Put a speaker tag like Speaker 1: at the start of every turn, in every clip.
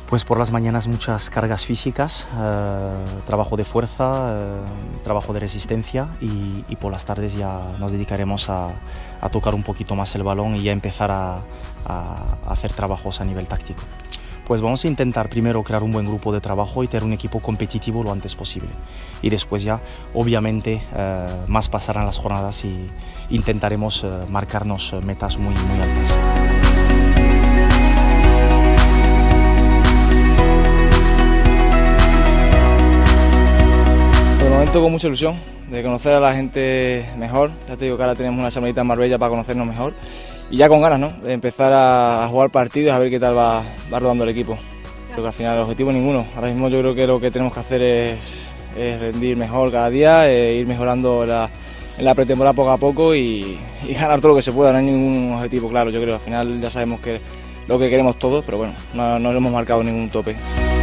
Speaker 1: Pues por las mañanas muchas cargas físicas, trabajo de fuerza, trabajo de resistencia y por las tardes ya nos dedicaremos a tocar un poquito más el balón y ya empezar a hacer trabajos a nivel táctico. Pues vamos a intentar primero crear un buen grupo de trabajo y tener un equipo competitivo lo antes posible. Y después ya, obviamente, más pasarán las jornadas y intentaremos marcarnos metas muy altas.
Speaker 2: Con mucha ilusión de conocer a la gente mejor. Ya te digo que ahora tenemos una semanita en Marbella para conocernos mejor y ya con ganas, ¿no?, de empezar a jugar partidos, a ver qué tal va rodando el equipo. Creo que al final el objetivo es ninguno. Ahora mismo yo creo que lo que tenemos que hacer es rendir mejor cada día, ir mejorando en la pretemporada poco a poco y ganar todo lo que se pueda. No hay ningún objetivo claro, yo creo. Al final ya sabemos que lo que queremos todos, pero bueno, no hemos marcado ningún tope.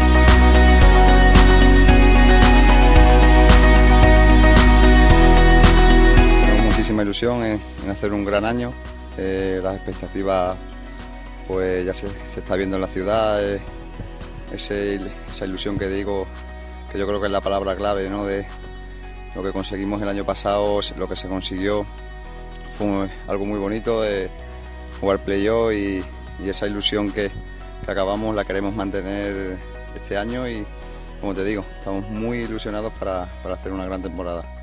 Speaker 3: Ilusión en hacer un gran año, las expectativas pues ya se está viendo en la ciudad, esa ilusión que digo, que yo creo que es la palabra clave, ¿no?, de lo que conseguimos el año pasado. Lo que se consiguió fue algo muy bonito, jugar playoff y esa ilusión que acabamos la queremos mantener este año y, como te digo, estamos muy ilusionados para hacer una gran temporada.